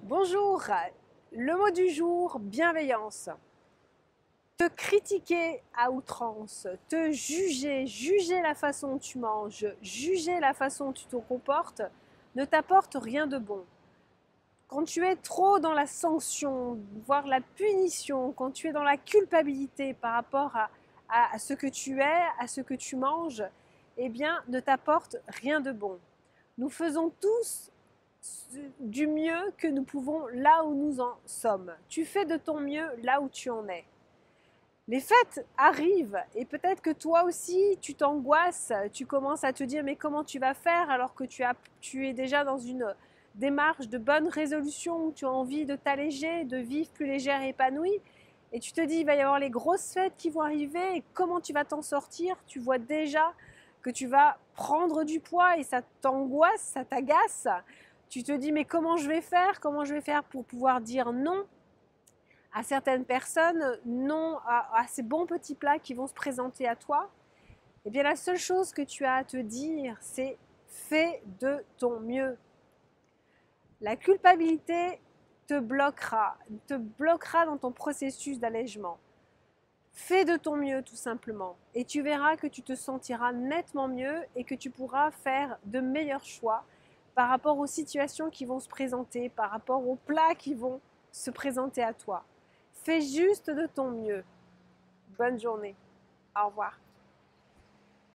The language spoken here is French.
Bonjour, le mot du jour, bienveillance. Te critiquer à outrance, te juger, juger la façon dont tu manges, juger la façon dont tu te comportes, ne t'apporte rien de bon. Quand tu es trop dans la sanction, voire la punition, quand tu es dans la culpabilité par rapport à ce que tu es, à ce que tu manges, eh bien, ne t'apporte rien de bon. Nous faisons tous du mieux que nous pouvons là où nous en sommes. Tu fais de ton mieux là où tu en es. Les fêtes arrivent et peut-être que toi aussi tu t'angoisses, tu commences à te dire mais comment tu vas faire alors que tu es déjà dans une démarche de bonne résolution où tu as envie de t'alléger, de vivre plus légère et épanouie. Et tu te dis il va y avoir les grosses fêtes qui vont arriver et comment tu vas t'en sortir. Tu vois déjà que tu vas prendre du poids et ça t'angoisse, ça t'agace. Tu te dis mais comment je vais faire? Comment je vais faire pour pouvoir dire non à certaines personnes, non à ces bons petits plats qui vont se présenter à toi? Eh bien la seule chose que tu as à te dire, c'est fais de ton mieux. La culpabilité te bloquera dans ton processus d'allègement. Fais de ton mieux tout simplement et tu verras que tu te sentiras nettement mieux et que tu pourras faire de meilleurs choix par rapport aux situations qui vont se présenter, par rapport aux plats qui vont se présenter à toi. Fais juste de ton mieux. Bonne journée. Au revoir.